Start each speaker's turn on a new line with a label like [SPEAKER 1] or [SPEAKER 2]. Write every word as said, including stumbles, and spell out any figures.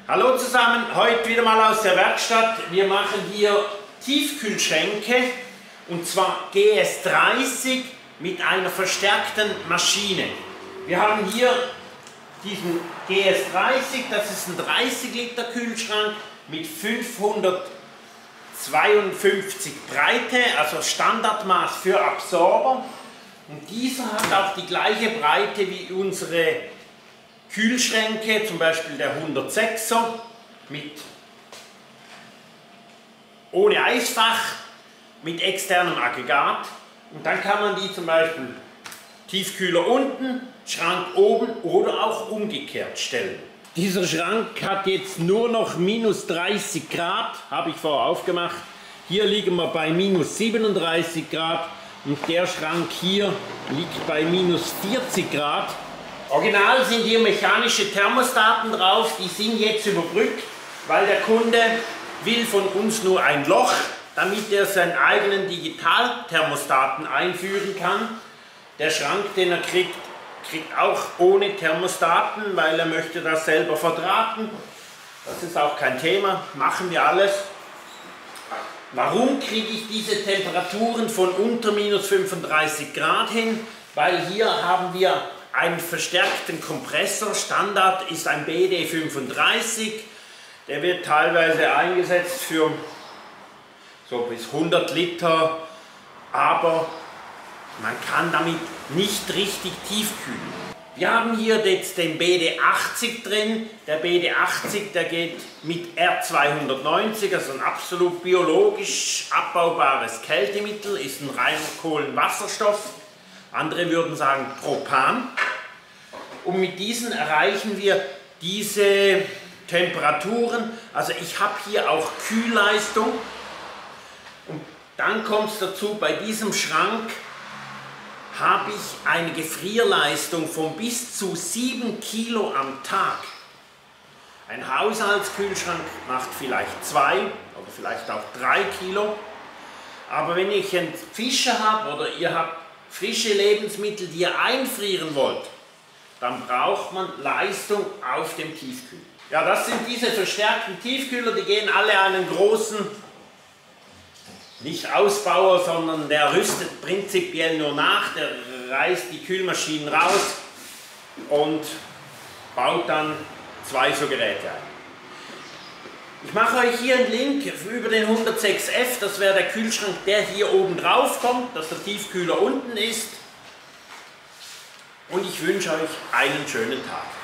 [SPEAKER 1] Hallo zusammen, heute wieder mal aus der Werkstatt. Wir machen hier Tiefkühlschränke und zwar G S dreißig mit einer verstärkten Maschine. Wir haben hier diesen G S dreißig, das ist ein dreißig Liter Kühlschrank mit fünfhundertzweiundfünfzig Breite, also Standardmaß für Absorber. Und dieser hat auch die gleiche Breite wie unsere Kühlschränke, zum Beispiel der hundertsechser mit ohne Eisfach, mit externem Aggregat. Und dann kann man die zum Beispiel Tiefkühler unten, Schrank oben oder auch umgekehrt stellen. Dieser Schrank hat jetzt nur noch minus dreißig Grad, habe ich vorher aufgemacht. Hier liegen wir bei minus siebenunddreißig Grad und der Schrank hier liegt bei minus vierzig Grad. Original sind hier mechanische Thermostaten drauf, die sind jetzt überbrückt, weil der Kunde will von uns nur ein Loch, damit er seinen eigenen Digitalthermostaten einführen kann. Der Schrank, den er kriegt, kriegt auch ohne Thermostaten, weil er möchte das selber verdrahten. Das ist auch kein Thema, machen wir alles. Warum kriege ich diese Temperaturen von unter minus fünfunddreißig Grad hin? Weil hier haben wir einen verstärkten Kompressor. Standard ist ein B D fünfunddreißig. Der wird teilweise eingesetzt für so bis hundert Liter, aber man kann damit nicht richtig tief kühlen. Wir haben hier jetzt den B D achtzig drin. Der B D achtzig, der geht mit R zweihundertneunzig, also ein absolut biologisch abbaubares Kältemittel, ist ein reiner Kohlenwasserstoff. Andere würden sagen Propan. Und mit diesen erreichen wir diese Temperaturen. Also ich habe hier auch Kühlleistung. Und dann kommt es dazu, bei diesem Schrank habe ich eine Gefrierleistung von bis zu sieben Kilo am Tag. Ein Haushaltskühlschrank macht vielleicht zwei oder vielleicht auch drei Kilo. Aber wenn ich einen Fischer habe oder ihr habt frische Lebensmittel, die ihr einfrieren wollt, dann braucht man Leistung auf dem Tiefkühler. Ja, das sind diese verstärkten Tiefkühler, die gehen alle einen großen, nicht Ausbauer, sondern der rüstet prinzipiell nur nach, der reißt die Kühlmaschinen raus und baut dann zwei so Geräte ein. Ich mache euch hier einen Link über den hundertsechs F, das wäre der Kühlschrank, der hier oben drauf kommt, dass der Tiefkühler unten ist. Und ich wünsche euch einen schönen Tag.